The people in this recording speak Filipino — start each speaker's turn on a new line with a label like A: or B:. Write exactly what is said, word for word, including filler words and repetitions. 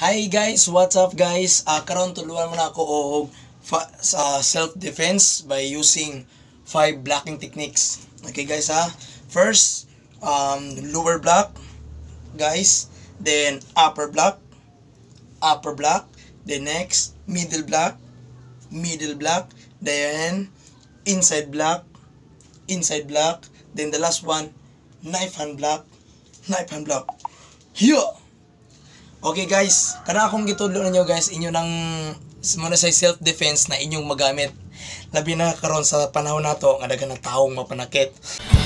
A: Hi guys, what's up guys? Uh, karon tuluan mo na ako og sa self-defense by using five blocking techniques. Okay guys ha. First, um, lower block, guys. Then upper block, upper block. Then next, middle block, middle block. Then inside block, inside block. Then the last one, knife hand block, knife hand block. Here. Okay guys, kana akong gitudlo ninyo guys, inyo nang muna sa self-defense na inyong magamit. Labi na karon sa panahon nato nga daghan ng taong mapanakit.